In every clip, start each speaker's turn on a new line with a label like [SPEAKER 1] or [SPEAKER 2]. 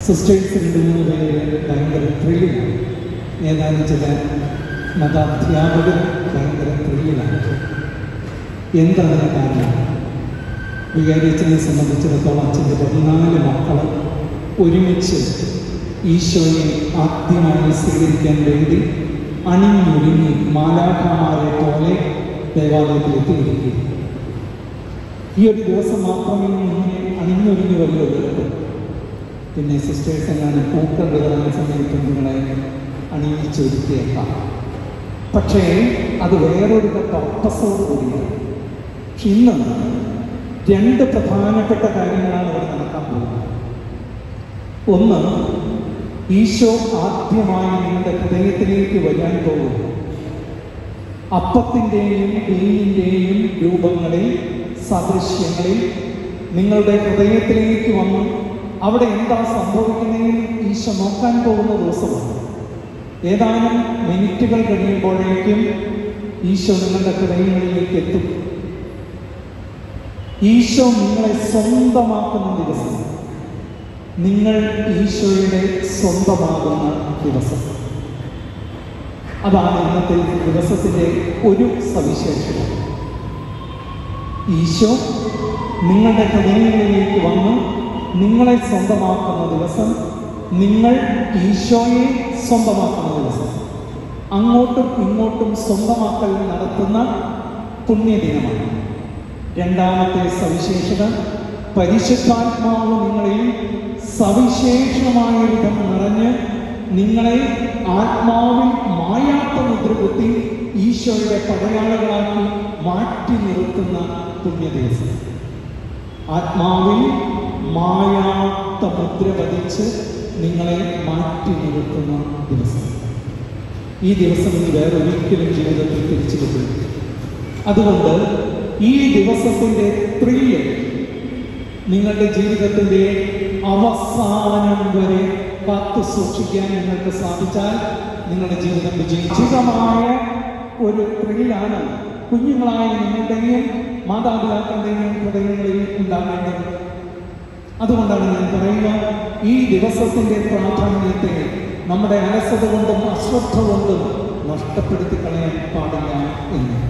[SPEAKER 1] Sisters 2-3 പേര് ഭയങ്കര ത്രില്ലിലാണ്. ഏതാനും ചില മതാധ്യാപകർ ഭയങ്കര ത്രില്ലിലാണ്. എന്താണ് കാരണം? വികാരിയച്ഛനെ സംബന്ധിച്ചിടത്തോളം അച്ഛൻ്റെ 14 മക്കൾ ഒരുമിച്ച് ഈശോയെ ആദ്യമായി സ്വീകരിക്കാൻ വേണ്ടി അണിഞ്ഞൊരുങ്ങി മാലാഖമാരെ പോലെ ദേവാലയത്തിൽ എത്തിയിരിക്കുകയും ഈ ഒരു ദിവസം മാത്രമേ ഇങ്ങനെ അണിഞ്ഞൊരുങ്ങി വരുന്നത്. പിന്നെ സിസ്റ്റേഴ്സ് എങ്ങാനും പൂക്കൾ വിതരണ സമയത്ത് നിങ്ങളെ അണിയിച്ചൊരുക്കിയേക്കാം. പക്ഷേ അത് വേറൊരു പർപ്പസോട് കൂടിയാണ്. പക്ഷെ ഇന്ന് 2 പ്രധാനപ്പെട്ട കാര്യങ്ങളാണ് ഇവിടെ നടക്കാൻ പോകുന്നത്. ഒന്ന്, ഈശോ ആദ്യമായി നിങ്ങളുടെ ഹൃദയത്തിലേക്ക് വരാൻ പോകുന്നു. അപ്പത്തിൻ്റെയും വീഞ്ഞിൻ്റെയും രൂപങ്ങളിൽ, സദൃശ്യങ്ങളിൽ നിങ്ങളുടെ ഹൃദയത്തിലേക്ക് വന്ന് അവിടെ എന്താ സംഭവിക്കുന്നതെന്ന് ഈശോ നോക്കാൻ പോകുന്ന ദിവസമാണ്. ഏതാനും മിനിറ്റുകൾ കഴിയുമ്പോഴേക്കും ഈശോ നിങ്ങളുടെ ഹൃദയങ്ങളിലേക്ക് എത്തും. ഈശോ നിങ്ങളെ സ്വന്തമാക്കുന്ന ദിവസം, നിങ്ങൾ ഈശോയുടെ സ്വന്തമാകുന്ന ദിവസം. അതാണ് ഇന്നത്തെ ദിവസത്തിൻ്റെ ഒരു സവിശേഷത. ഈശോ നിങ്ങളുടെ ഹൃദയങ്ങളിലേക്ക് വന്ന് നിങ്ങളെ സ്വന്തമാക്കുന്ന ദിവസം, നിങ്ങൾ ഈശോയെ സ്വന്തമാക്കുന്ന ദിവസം. അങ്ങോട്ടും ഇങ്ങോട്ടും സ്വന്തമാക്കൽ നടത്തുന്ന പുണ്യദിനമാണ്. രണ്ടാമത്തെ സവിശേഷത, പരിശുദ്ധാത്മാവ് നിങ്ങളിൽ സവിശേഷമായ വിധം നിറഞ്ഞ് നിങ്ങളെ ആത്മാവിൽ മായാത്ത മുദ്രകുത്തി ഈശോയുടെ പടയാളികളാക്കി മാറ്റി നിർത്തുന്ന പുണ്യദിവസം. ആത്മാവിൽ മായാത്ത മുദ്ര പതിച്ച് നിങ്ങളെ മാറ്റി നിർത്തുന്ന ദിവസം. ഈ ദിവസം ഇനി വേറൊരിക്കലും ജീവിതത്തിൽ തിരിച്ചു കിട്ടും. അതുകൊണ്ട് ഈ ദിവസത്തിൻ്റെ ത്രില്ല് നിങ്ങളുടെ ജീവിതത്തിൻ്റെ അവസാനം വരെ കാത്തു സൂക്ഷിക്കാൻ നിങ്ങൾക്ക് സാധിച്ചാൽ നിങ്ങളുടെ ജീവിതം വിജയിച്ചിതമായ ഒരു ത്രില്ലാണ് കുഞ്ഞുങ്ങളായ നിങ്ങളുടെയും മാതാപിതാക്കളുടെയും ഹൃദയങ്ങളിൽ ഉണ്ടാകേണ്ടത്. അതുകൊണ്ടാണ് ഞാൻ പറയുക, ഈ ദിവസത്തിൻ്റെ പ്രാധാന്യത്തെ നമ്മുടെ അലസത കൊണ്ടും അശ്രദ്ധ കൊണ്ടും നഷ്ടപ്പെടുത്തി കളയാൻ പാടില്ല എന്ന്.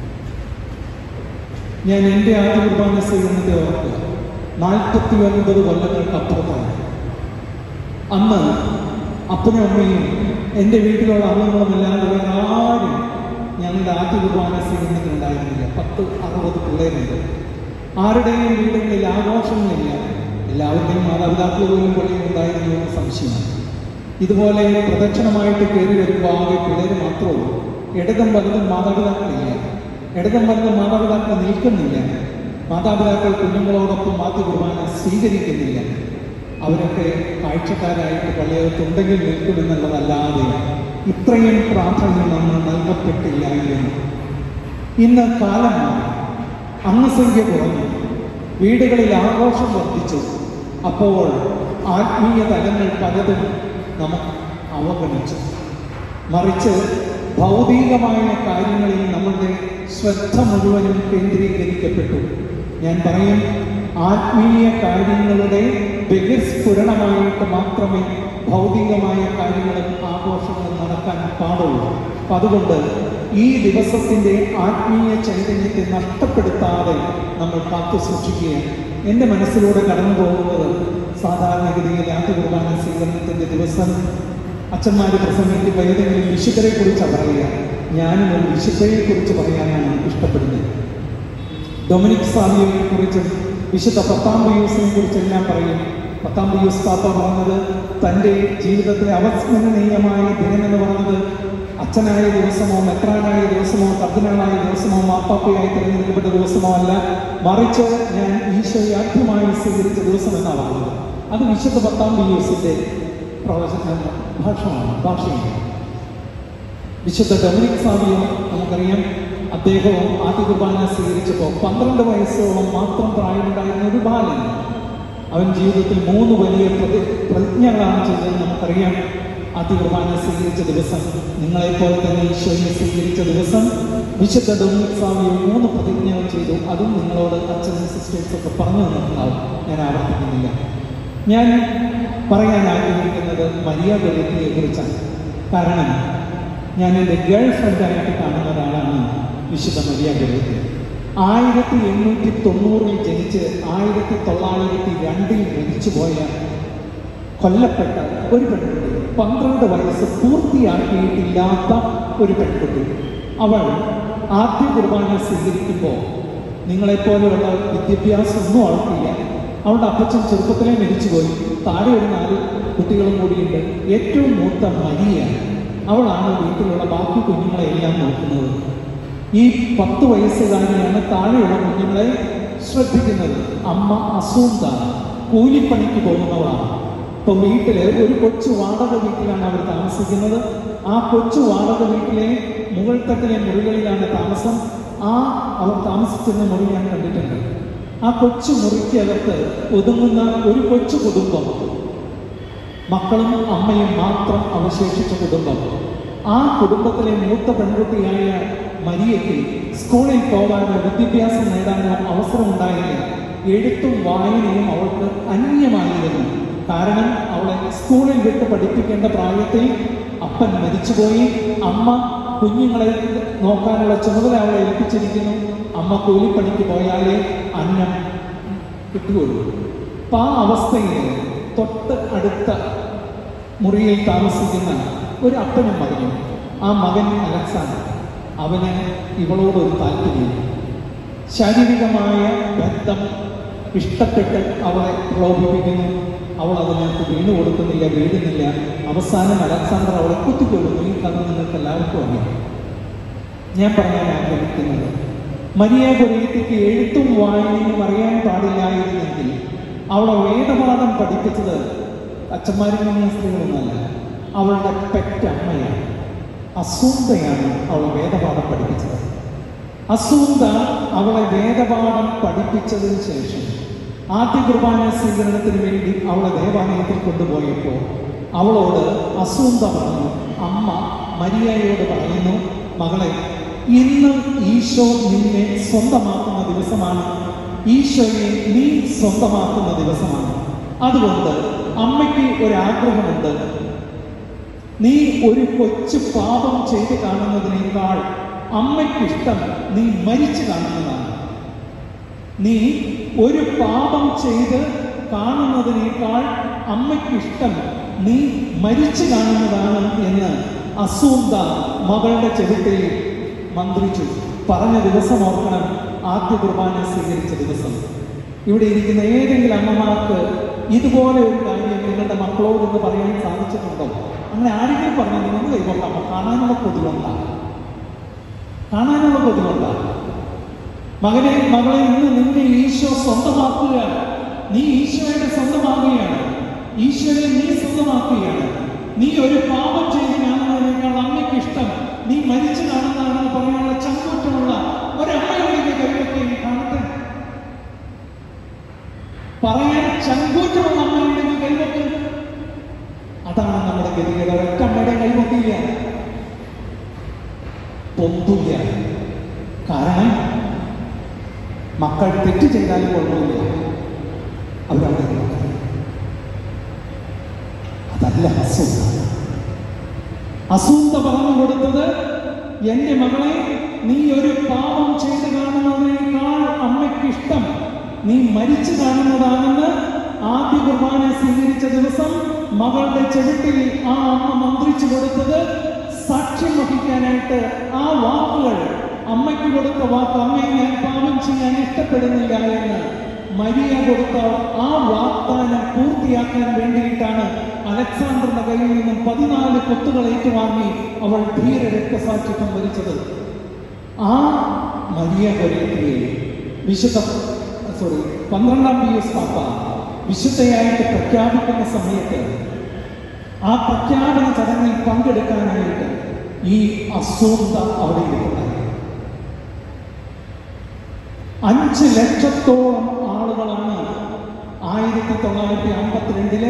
[SPEAKER 1] ഞാൻ എൻ്റെ ആദ്യ കുർബാന സ്വീകരണത്തെ ഓർക്കുക. 49 കൊല്ലങ്ങൾക്ക് അപ്പുറത്താണ്. അന്ന് അപ്പനും അമ്മയും എൻ്റെ വീട്ടിലുള്ള അംഗങ്ങളുമല്ലാതെ വേറെ ആരും ഞങ്ങളുടെ ആദ്യ കുർബാന സ്വീകരണത്തിനുണ്ടായിരുന്നില്ല. 10-60 പിള്ളേരുണ്ട്. ആരുടെയും വീടുകളിൽ ആഘോഷങ്ങളില്ല. എല്ലാവരുടെയും മാതാപിതാക്കൾ പോലും പള്ളിയിൽ ഉണ്ടായിരുന്നു എന്ന് സംശയമാണ്. ഇതുപോലെ പ്രദക്ഷിണമായിട്ട് കയറി വരുമ്പോൾ ആകെ പിള്ളേർ മാത്രമേ. ഇടതും വലതും മാതാപിതാക്കളില്ല. ഇടതും വലതും മാതാപിതാക്കൾ നിൽക്കുന്നില്ല. മാതാപിതാക്കൾ കുഞ്ഞുങ്ങളോടൊപ്പം ആദ്യ കുർബാന സ്വീകരിക്കുന്നില്ല. അവരൊക്കെ കാഴ്ചക്കാരായിട്ട് പള്ളിയകത്തുണ്ടെങ്കിൽ നിൽക്കുമെന്നുള്ളതല്ലാതെ ഇത്രയും പ്രാധാന്യം നമ്മൾ നൽകപ്പെട്ടില്ലായിരുന്നു. ഇന്ന് കാലം മാറി, അംഗസംഖ്യ കുറഞ്ഞു, വീടുകളിൽ ആഘോഷം വർദ്ധിച്ചു. അപ്പോൾ ആത്മീയ തലങ്ങൾ പലതും നമുക്ക് അവഗണിച്ചു. മറിച്ച് ഭൗതികമായ കാര്യങ്ങളിൽ നമ്മളുടെ ശ്രദ്ധ മുഴുവനും കേന്ദ്രീകരിക്കപ്പെട്ടു. ഞാൻ പറയും, ആത്മീയ കാര്യങ്ങളുടെ ബഹിസ്ഫുരണമായിട്ട് മാത്രമേ ഭൗതികമായ കാര്യങ്ങളും ആഘോഷങ്ങളും നടക്കാൻ പാടുള്ളൂ. അപ്പം അതുകൊണ്ട് ഈ ദിവസത്തിൻ്റെ ആത്മീയ ചൈതന്യത്തെ നഷ്ടപ്പെടുത്താതെ നമ്മൾ കാത്തു സൂക്ഷിക്കുകയാണ്. എൻ്റെ മനസ്സിലൂടെ കടന്നു പോകുന്നത് സാധാരണഗതിയിൽ ആദ്യ കുർബാന സ്വീകരണത്തിൻ്റെ ദിവസം അച്ഛന്മാർ പ്രസംഗിക്കുമ്പോൾ ഏതെങ്കിലും വിശുദ്ധരെ കുറിച്ചാണ് പറയുക. ഞാനും ഒരു വിശുദ്ധയെക്കുറിച്ച് പറയാനാണ് ഇഷ്ടപ്പെടുന്നത്. ഡൊമിനിക് സാവിയോയെ കുറിച്ചും വിശുദ്ധ പത്താംബിയൂസിനെ കുറിച്ചെല്ലാം പറയും. പത്താംബിയൂസ് പാപ്പ പറഞ്ഞത് തൻ്റെ ജീവിതത്തിലെ അവസ്മരണീയമായ ദിനമെന്ന് പറഞ്ഞത് അച്ഛനായ ദിവസമോ മെത്രാനായ ദിവസമോ കർദിനാളായ ദിവസമോ മാപ്പാപ്പയായി തിരഞ്ഞെടുക്കപ്പെട്ട ദിവസമോ അല്ല, മറിച്ച് ഞാൻ ഈശോയെ ആദ്യമായി സ്വീകരിച്ച ദിവസം എന്നാണ് പറഞ്ഞത്. അത് വിശുദ്ധ പത്താംബിയൂസിൻ്റെ ഭാഷയാണ്. വിശുദ്ധ ഡൊമിനിക് സാവിയോ നമുക്കറിയാം, അദ്ദേഹവും ആദ്യ കുർബാന സ്വീകരിച്ചപ്പോൾ 12 വയസ്സോളം മാത്രം പ്രായമുണ്ടായിരുന്ന ഒരു ബാലൻ. അവൻ ജീവിതത്തിൽ 3 വലിയ പ്രതിജ്ഞകളാണ് ചെയ്തത് നമുക്കറിയാം. ആദ്യ കുർബാന സ്വീകരിച്ച ദിവസം, നിങ്ങളെപ്പോലെ തന്നെ ഈശോയെ സ്വീകരിച്ച ദിവസം വിശുദ്ധ ഡൊമിനിക് സാവിയോ 3 പ്രതിജ്ഞകൾ ചെയ്തു. അതും നിങ്ങളോട് അച്ഛനും സിസ്റ്റേഴ്സൊക്കെ പറഞ്ഞു തന്നിട്ടുണ്ടാവും, ഞാൻ ആവർത്തിക്കുന്നില്ല. ഞാൻ പറയാൻ ആഗ്രഹിക്കുന്നത് മരിയ ഗൊരേത്തിയെ കുറിച്ചാണ്. കാരണം ഞാൻ എൻ്റെ ഗേൾ ഫ്രണ്ടായിട്ട് കാണുന്ന ഒരാളാണ് വിശുദ്ധ മരിയ ഗൊരേത്തി. 1890 ജനിച്ച് 1902 മരിച്ചുപോയ കൊല്ലപ്പെട്ട ഒരു പെൺകുട്ടി, 12 വയസ്സ് പൂർത്തിയാക്കിയിട്ടില്ലാത്ത ഒരു പെൺകുട്ടി. അവൾ ആദ്യ കുർബാന സ്വീകരിക്കുമ്പോൾ നിങ്ങളെപ്പോലെയുള്ള വിദ്യാഭ്യാസമൊന്നും അവൾക്കില്ല. അവളുടെ അപ്പച്ചൻ ചെറുപ്പത്തിലെ മരിച്ചുപോയി. താഴെ ഒരു 4 കുട്ടികളും കൂടിയുണ്ട്. ഏറ്റവും മൂത്ത മരിയ, അവളാണ് വീട്ടിലുള്ള ബാക്കി കുഞ്ഞുങ്ങളെല്ലാം നോക്കുന്നത്. ഈ 10 വയസ്സുകാരിയാണ് താഴെയുള്ള കുഞ്ഞുങ്ങളെ ശ്രദ്ധിക്കുന്നത്. അമ്മ അസൂന്ത കൂലിപ്പണിക്ക് പോകുന്നവളാണ്. ഇപ്പം വീട്ടില് ഒരു കൊച്ചു വാടക വീട്ടിലാണ് അവർ താമസിക്കുന്നത്. ആ കൊച്ചു വാടക വീട്ടിലെ മുകൾ തട്ടിലെ മുറികളിലാണ് താമസം. അവർ താമസിച്ചിരുന്ന മുറി ഞാൻ കണ്ടിട്ടുണ്ട്. ആ കൊച്ചു മുറിക്കകത്ത് ഒതുങ്ങുന്ന ഒരു കൊച്ചു കുടുംബം, മക്കളും അമ്മയും മാത്രം അവശേഷിച്ച കുടുംബം. ആ കുടുംബത്തിലെ മൂത്ത പെൺകുട്ടിയായ മരിയയ്ക്ക് സ്കൂളിൽ പോകാനോ വിദ്യാഭ്യാസം നേടാനോ അവസരമുണ്ടായില്ല. എഴുത്തും വായനയും അവൾക്ക് അന്യമായിരുന്നു. കാരണം അവളെ സ്കൂളിൽ വിട്ട് പഠിപ്പിക്കേണ്ട പ്രായത്തിൽ അപ്പൻ മരിച്ചുപോയി. അമ്മ കുഞ്ഞുങ്ങളെ നോക്കാനുള്ള ചുമതല അവളെ ഏൽപ്പിച്ചിരിക്കുന്നു. അമ്മ കൂലിപ്പണിക്ക് പോയാലേ അന്നം കിട്ടുകയുള്ളൂ. അപ്പം ആ അവസ്ഥയിൽ തൊട്ട് അടുത്ത മുറിയിൽ താമസിക്കുന്ന ഒരു അപ്പനും മകനും, ആ മകൻ അലക്സാണ്ടർ, അവന് ഇവളോടൊരു താല്പര്യം, ശാരീരികമായ ബന്ധം ഇഷ്ടപ്പെട്ട് അവളെ പ്രലോഭിപ്പിക്കുന്നു. അവൾ അതിനകത്ത് വീണു കൊടുക്കുന്നില്ല, വീഴുന്നില്ല. അവസാനം അലക്സാണ്ടർ അവളെ കുത്തിക്കൊള്ളുന്നു. ഈ കഥ നിങ്ങൾക്ക് എല്ലാവർക്കും അറിയാം. ഞാൻ പറയാൻ ആഗ്രഹിക്കുന്നത്, മരിയ ഗൊരേത്തിക്ക് എഴുത്തും വായനയും അറിയാൻ പാടില്ലായിരുന്നെങ്കിൽ അവളെ വേദപാഠം പഠിപ്പിച്ചത് അച്ഛന്മാരും സ്ത്രീകളൊന്നുമല്ല, അവളുടെ പെറ്റമ്മയാണ്. അസൂന്തയാണ് അവളെ വേദപാഠം പഠിപ്പിച്ചത്. അസൂന്ത അവളെ വേദപാഠം പഠിപ്പിച്ചതിന് ശേഷം ആദ്യ കുർബാന സ്വീകരണത്തിന് വേണ്ടി അവളെ ദേവാലയത്തിൽ കൊണ്ടുപോയപ്പോൾ അവളോട് അസൂന്ത പറഞ്ഞു, അമ്മ മരിയയോട് പറയുന്നു, മകളെ, ഇന്ന് ഈശോ നിന്നെ സ്വന്തമാക്കുന്ന ദിവസമാണ്. ഈശോയെ നീ സ്വന്തമാക്കുന്ന ദിവസമാണ്. അതുകൊണ്ട് അമ്മയ്ക്ക് ഒരാഗ്രഹമുണ്ട്. നീ ഒരു കൊച്ചു പാപം ചെയ്ത് കാണുന്നതിനേക്കാൾ അമ്മയ്ക്കിഷ്ടം നീ മരിച്ചു കാണുന്നതാണ്. നീ ഒരു പാപം ചെയ്ത് കാണുന്നതിനേക്കാൾ അമ്മയ്ക്കിഷ്ടം നീ മരിച്ചു കാണുന്നതാണ് എന്ന് അസൂന്ത മകളുടെ ചെവിട്ടിൽ മന്ത്രിച്ചു. പറഞ്ഞ ദിവസം ഓർക്കണം, ആദ്യ കുർബാന സ്വീകരിച്ച ദിവസം. ഇവിടെ ഇരിക്കുന്ന ഏതെങ്കിലും അമ്മമാർക്ക് ഇതുപോലെ ഒരു കാര്യം നിങ്ങളുടെ മക്കളോടൊന്ന് പറയാൻ സാധിച്ചിട്ടുണ്ടോ? അങ്ങനെ ആരെങ്കിലും പറഞ്ഞാൽ നിങ്ങൾ കൈകൊണ്ടാം. കാണാനുള്ള കൊതികൊണ്ടാണ്. മകനെ, മകളെ, ഇന്ന് നിന്നെ ഈശോ സ്വന്തമാക്കുകയാണ്. നീ ഈശോയുടെ സ്വന്തമാകുകയാണ്. ഈശോയെ നീ സ്വന്തമാക്കുകയാണ്. നീ ഒരു പാപം ചെയ്ത് കാണുന്നതിനേക്കാൾ അമ്മയ്ക്ക് ഇഷ്ടം നീ മരിച്ചു കാണുന്നതാണെന്ന് പറയാനുള്ള ചങ്കൂറ്റമുള്ള ഒരമ്മയുടെ കൈവയ്ക്ക് കാണട്ടെ. പറയാൻ ചങ്കൂറ്റമുള്ള അമ്മയുടെ കൈവയ്ക്ക്. അതാണ് നമ്മുടെ ഗതികേട്. ഒരൊറ്റ അമ്മയുടെ കൈവയ്ക്കില്ല, പൊന്തില്ല. കാരണം മക്കൾ തെറ്റ് ചെയ്താലും കുഴപ്പമില്ല, അവരവിടെ നോക്കണം. അതല്ല അസൂന്ത. അസൂന്ത പറഞ്ഞു കൊടുത്തത്, എന്റെ മകളെ, നീ ഒരു പാപം ചെയ്ത് കാണുന്നതിനേക്കാൾ അമ്മയ്ക്കിഷ്ടം നീ മരിച്ചു കാണുന്നതാണെന്ന് ആദ്യ കുർബാന സ്വീകരിച്ച ദിവസം മകളുടെ ചെവിട്ടിൽ ആ അമ്മ മന്ത്രിച്ചു കൊടുത്തത് സാക്ഷ്യം വഹിക്കാനായിട്ട്. ആ വാക്കുകൾ, അമ്മയ്ക്ക് കൊടുത്ത വാക്ക്, അമ്മയെ ഞാൻ പാപം ചെയ്യാൻ ഇഷ്ടപ്പെടുന്നില്ല എന്ന് മരിയ കൊടുത്ത ആ വാഗ്ദാനം പൂർത്തിയാക്കാൻ വേണ്ടിയിട്ടാണ് അലക്സാണ്ടറിന്റെ കയ്യിൽ നിന്നും 14 കുത്തുകൾ ഏറ്റുവാങ്ങി അവൾ ധീര രക്തസാക്ഷിത്വം വരിച്ചത്. ആ മരിയ ഗൊരേത്തിയെ 12ാം പിയൂസ് പാപ്പ വിശുദ്ധയായിട്ട് പ്രഖ്യാപിക്കുന്ന സമയത്ത് ആ പ്രഖ്യാപന ചടങ്ങിൽ പങ്കെടുക്കാനായിട്ട് ഈ അസൂന്ത അവിടെ ഇരിക്കുന്നത് 5 ലക്ഷത്തോളം ആളുകളാണ് 1952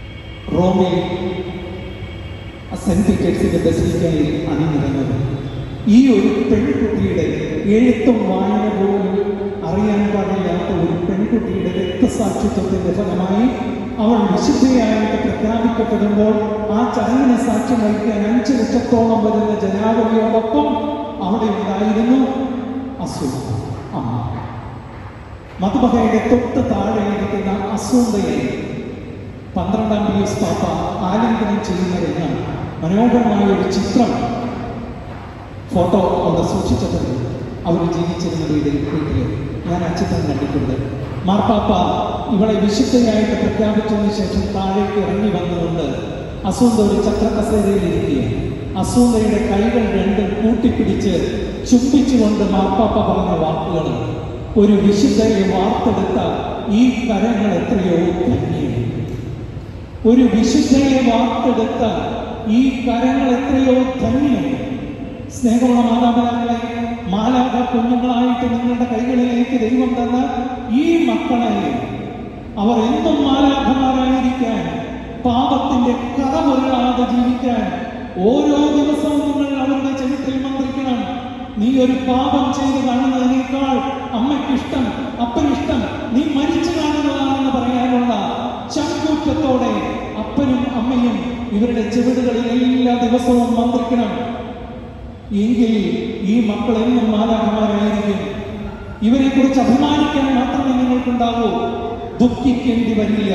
[SPEAKER 1] റോമിൽ സെന്റ് പീറ്റേഴ്സിന്റെ ബസിലിക്കയിൽ അണിനിരന്നത്. ഈ ഒരു പെൺകുട്ടിയുടെ എഴുത്തും വായന പോലും അറിയാൻ പാടില്ലാത്ത ഒരു പെൺകുട്ടിയുടെ രക്തസാക്ഷിത്വത്തിന്റെ ഫലമായി അവൾ വിശുദ്ധയായിട്ട് പ്രഖ്യാപിക്കപ്പെടുമ്പോൾ ആ ചടങ്ങിന് സാക്ഷ്യം വഹിക്കാൻ 5 ലക്ഷത്തോളം വരുന്ന ജനാവലിയോടൊപ്പം അവിടെ ഉണ്ടായിരുന്നു അസൂന്ത അമ്മ. മധുബഹയുടെ തൊട്ട് താഴെ ഇരിക്കുന്ന അസൂന്തയെ 12-ാം പിയൂസ് പാപ്പ ആലിംഗനം ചെയ്യുന്നതെന്ന് മനോഹരമായ ഒരു ചിത്രം ഫോട്ടോ അവിടെ സൂക്ഷിച്ചിട്ടുണ്ട്. അവർ ജീവിച്ചിരുന്ന വീട്ടിൽ ഞാൻ ആ ചിത്രം കണ്ടിട്ടുണ്ട്. മാർപ്പാപ്പ ഇവളെ വിശുദ്ധയായിട്ട് പ്രഖ്യാപിച്ചതിന് ശേഷം താഴേക്ക് ഇറങ്ങി വന്നുകൊണ്ട് അസൂന്ത ഒരു ചക്രക്കസേരയിലിരിക്കുകയാണ്. അസൂന്തയുടെ കൈകൾ രണ്ടും കൂട്ടിപ്പിടിച്ച് ചുംബിച്ചുകൊണ്ട് മാർപ്പാപ്പ പറഞ്ഞ വാക്കുകൾ, ഒരു വിശുദ്ധയെ വാർത്തെടുത്ത ഈ കരങ്ങൾ എത്രയോ ധന്യം. ഒരു വിശുദ്ധയെ വാർത്തെടുത്ത ഈ കരങ്ങൾ എത്രയോ ധന്യം. സ്നേഹമുള്ള മാതാപിതാക്കളെ, മാലാഖ കുഞ്ഞുങ്ങളായിട്ട് നിങ്ങളുടെ കൈകളിലേക്ക് ദൈവം തന്ന ഈ മക്കളെ അവർ എന്നും മാലാഖമാരായിരിക്കാൻ, പാപത്തിന്റെ കറമുറയാതെ ജീവിക്കാൻ ഓരോ ദിവസവും നിങ്ങൾ അവരുടെ ചെവിട്ടിൽ മന്ത്രിക്കണം. നീ ഒരു പാപം ചെയ്ത് കാണുന്നതിനേക്കാൾ അമ്മയ്ക്കിഷ്ടം, അപ്പനിഷ്ടം നീ മരിച്ചു കാണുന്നതാണെന്ന് പറയാനുള്ള ചങ്കൂറ്റത്തോടെ അപ്പനും അമ്മയും ഇവരുടെ ചെവിടുകളിൽ എല്ലാ ദിവസവും മന്ത്രിക്കണം. എങ്കിൽ ഈ മക്കൾ എന്നും മാലാഖമാരായിരിക്കും. ഇവരെ കുറിച്ച് അഭിമാനിക്കാൻ മാത്രമേ നിങ്ങൾക്കുണ്ടാവൂ. ദുഃഖിക്കേണ്ടി വരില്ല.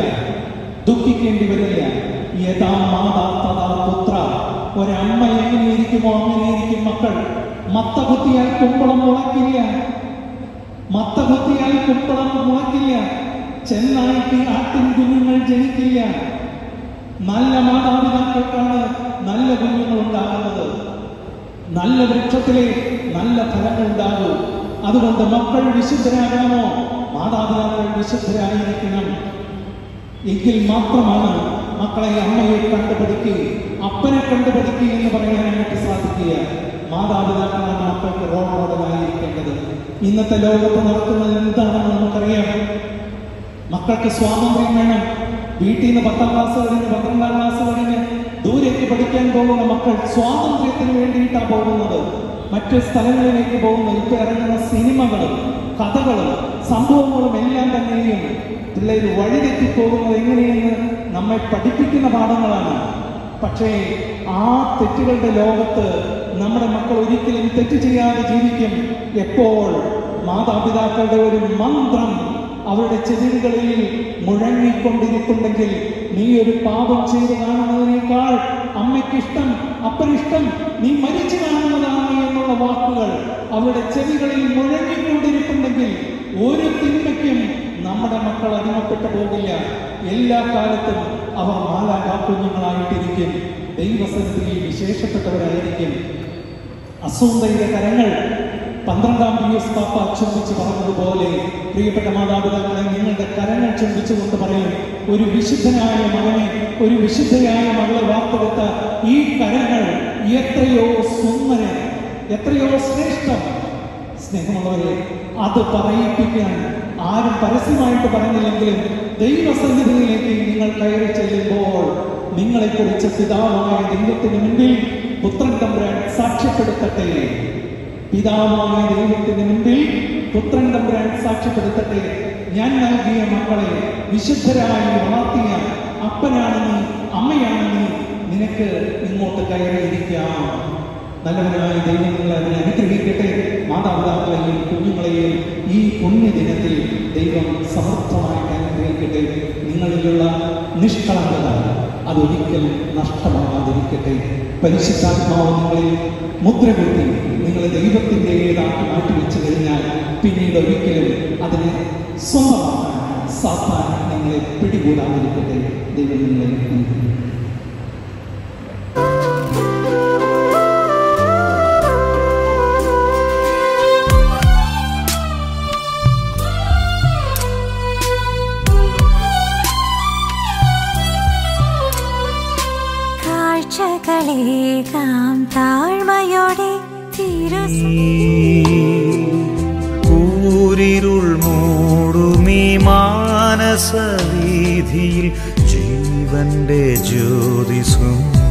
[SPEAKER 1] യഥാ മാതാ തഥാ പുത്ര. ഒരമ്മ എങ്ങനെയിരിക്കുമോ അങ്ങനെയിരിക്കും മക്കൾ. മത്ത കുത്തിയാൽ കുമ്പളം മുളയ്ക്കില്ല. ചെന്നായിട്ട് ആട്ടിൻ കുഞ്ഞുങ്ങൾ ജനിക്കില്ല. നല്ല മാതാപിതാക്കൾക്കാണ് നല്ല കുഞ്ഞുങ്ങൾ ഉണ്ടാകുന്നത്. നല്ല വൃക്ഷത്തിലെ നല്ല ഫലങ്ങൾ ഉണ്ടാകും. അതുകൊണ്ട് മക്കൾ വിശുദ്ധരാകാമോ? മാതാപിതാക്കൾ വിശുദ്ധരായിരിക്കണം. എങ്കിൽ മാത്രമാണ് മക്കളെ അമ്മയെ കണ്ടുപഠിക്കുക, അപ്പനെ കണ്ടുപഠിക്കുക എന്ന് പറയാനായിട്ട് സാധിക്കുക. മാതാപിതാക്കളാണ് മക്കൾക്ക് റോൾ മോഡലായിരിക്കേണ്ടത്. ഇന്നത്തെ ലോകത്ത് നടക്കുന്നത് എന്താണെന്ന് നമുക്കറിയാം. മക്കൾക്ക് സ്വാതന്ത്ര്യം വേണം. വീട്ടിൽ നിന്ന് 10ാം ക്ലാസ് കഴിഞ്ഞ് 12ാം ക്ലാസ് കഴിഞ്ഞ് ദൂരേക്ക് പഠിക്കാൻ പോകുന്ന മക്കൾ സ്വാതന്ത്ര്യത്തിന് വേണ്ടിയിട്ടാണ് പോകുന്നത്. മറ്റു സ്ഥലങ്ങളിലേക്ക് പോകുന്നത്. ഇപ്പൊ ഇറങ്ങുന്ന സിനിമകളും കഥകളും സംഭവങ്ങളും എല്ലാം തന്നെയും പിള്ളേർ വഴിതെറ്റി പോകുന്നത് എങ്ങനെയെന്ന് നമ്മെ പഠിപ്പിക്കുന്ന പാഠങ്ങളാണ്. പക്ഷേ ആ തെറ്റുകളുടെ ലോകത്ത് നമ്മുടെ മക്കൾ ഒരിക്കലും തെറ്റ് ചെയ്യാതെ ജീവിക്കും. എപ്പോൾ മാതാപിതാക്കളുടെ ഒരു മന്ത്രം അവരുടെ ചെവികളിൽ മുഴങ്ങിക്കൊണ്ടിരിക്കുന്നുണ്ടെങ്കിൽ, നീ ഒരു പാപം ചെയ്ത് കാണുന്നതിനേക്കാൾ അമ്മയ്ക്കിഷ്ടം, അപ്പനിഷ്ടം നീ മരിച്ചു കാണുന്നതാണ് എന്നുള്ള വാക്കുകൾ അവരുടെ ചെവികളിൽ മുഴങ്ങിക്കൊണ്ടിരിക്കുന്നുണ്ടെങ്കിൽ ഒരു തിന്മയ്ക്കും നമ്മുടെ മക്കൾ അടിമപ്പെട്ടു പോകില്ല. എല്ലാ കാലത്തും അവർ മാലാഖ കുഞ്ഞുങ്ങളായിട്ടിരിക്കും. ദൈവസന്നിധിയിൽ വിശേഷപ്പെട്ടവരായിരിക്കും. അസൂന്തയുടെ കരങ്ങൾ 12-ാം പിയൂസ് പാപ്പ ചുംബിച്ച് പറഞ്ഞതുപോലെ, പ്രിയപ്പെട്ട മാതാപിതാക്കളെ, നിങ്ങളുടെ കരങ്ങൾ ചുംബിച്ചുകൊണ്ട് പറയും, ഒരു വിശുദ്ധനായ മകനെ, ഒരു വിശുദ്ധയായ മകളെ വാർത്തെടുത്ത ഈ കരങ്ങൾ എത്രയോ സുന്ദരൻ, എത്രയോ ശ്രേഷ്ഠം. സ്നേഹമുള്ളവരെ, അത് പറയിപ്പിക്കാൻ ആരും പരസ്യമായിട്ട് പറഞ്ഞില്ലെങ്കിലും ദൈവസന്നിധിയിലേക്ക് നിങ്ങൾ കയറി ചെല്ലുമ്പോൾ നിങ്ങളെക്കുറിച്ച് പിതാവായ ദൈവത്തിന് മുൻപിൽ പുത്രൻ തമ്പുരാൻ സാക്ഷ്യപ്പെടുത്തട്ടെ. പിതാവായ ദൈവത്തിന് മുൻപിൽ പുത്രൻ തമ്പുരാൻ സാക്ഷ്യപ്പെടുത്തട്ടെ. ഞാൻ നൽകിയ മക്കളെ വിശുദ്ധരായി വളർത്തിയ അപ്പനാണ് നീ, അമ്മയാണ് നീ, നിനക്ക് ഇങ്ങോട്ട് കയറിയിരിക്കാം. നല്ലവനായ ദൈവം നിങ്ങളെ അതിനെ അനുഗ്രഹിക്കട്ടെ. മാതാപിതാക്കളെയും കുഞ്ഞുങ്ങളെയും ഈ പുണ്യദിനത്തിൽ ദൈവം സമർത്ഥമായിട്ട് അനുഗ്രഹിക്കട്ടെ. നിങ്ങളിലുള്ള നിഷ്കളങ്കത അതൊരിക്കലും നഷ്ടമാകാതിരിക്കട്ടെ. പരിശുദ്ധാത്മാവ് നിങ്ങളിൽ മുദ്രകുത്തി നിങ്ങളെ ദൈവത്തിൻ്റെതാക്കി മാറ്റിവെച്ചു കഴിഞ്ഞാൽ പിന്നീട് ഒരിക്കലും അതിനെ സ്വന്തമാക്കാൻ സാത്താൻ നിങ്ങളെ പിടികൂടാതിരിക്കട്ടെ. ദൈവം നിങ്ങളെ അനുഗ്രഹിക്കട്ടെ.
[SPEAKER 2] താഴ്മയോടെ
[SPEAKER 3] കൂരിരുൾ മൂടുമീ മാനസവീഥിയിൽ ജീവന്റെ ജ്യോതിസും